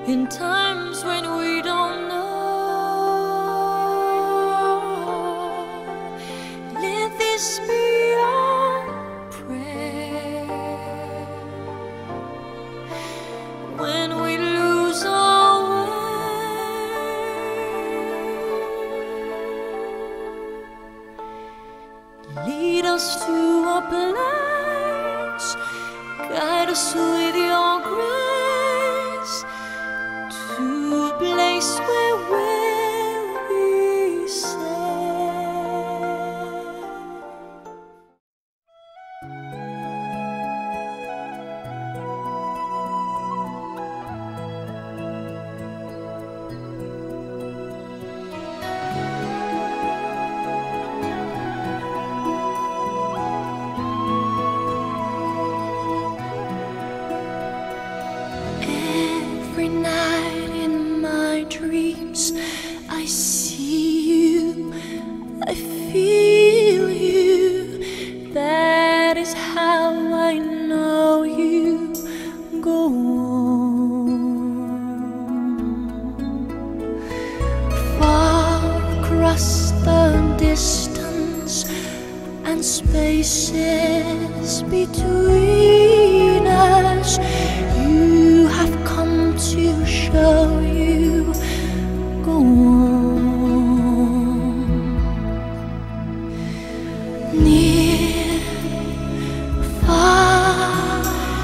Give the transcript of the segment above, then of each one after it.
in times when we don't know. Let this be our prayer when we lose our way. Lead us to a place, guide us with your grace, to a place where we'll be safe. Every night in my dreams I see you, I feel you. That is how I know you. Go on. Far across the distance and spaces between us, you have come to show you. Go on. Near, far,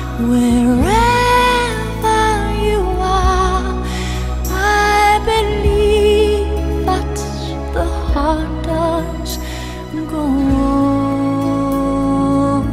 wherever you are, I believe that the heart does. Go on.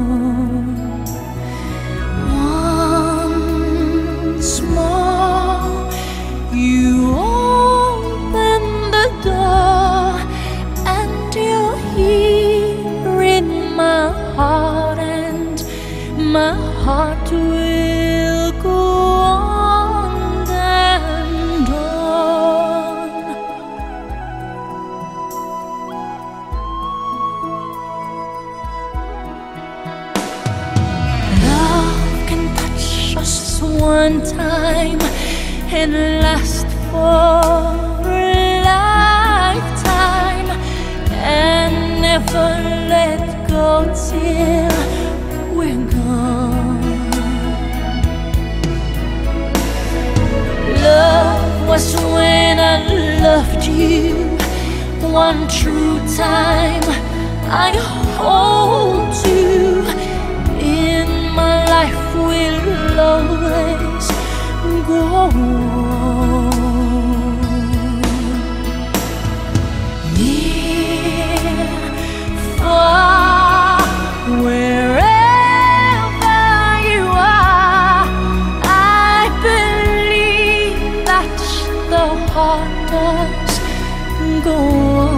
Once more, you open the door, and you're here in my heart, and my heart will go on and on. Love can touch us one time and last for a lifetime, and never let go till we're gone. Love was when I loved you one true time. I hold you in my life, will always go on. Near, far, wherever you are, I believe that the heart does go on.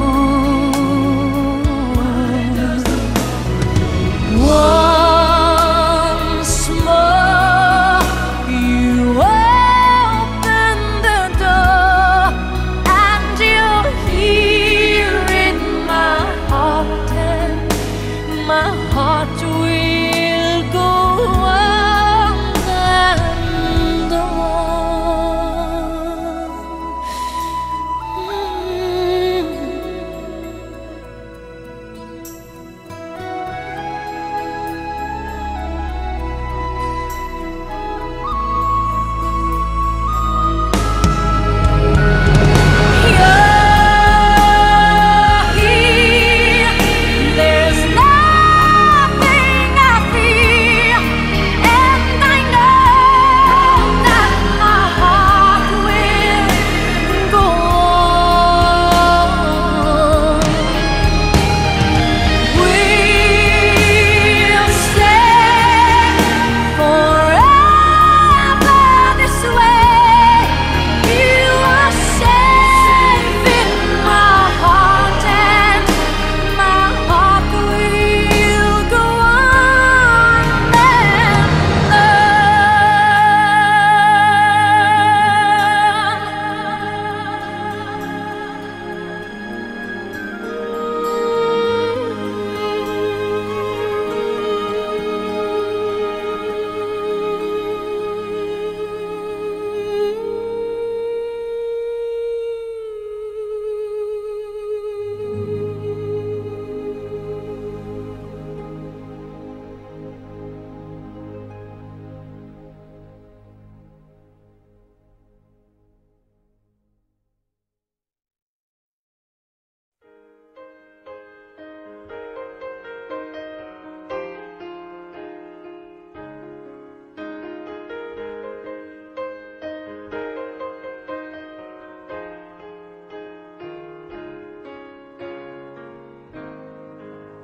Once more, you open the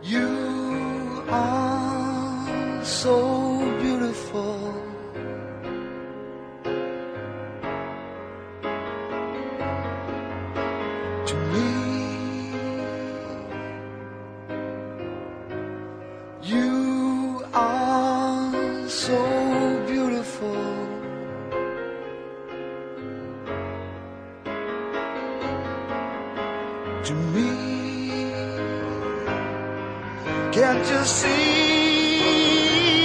You are so beautiful. To me, you are so beautiful. To me, can't you see?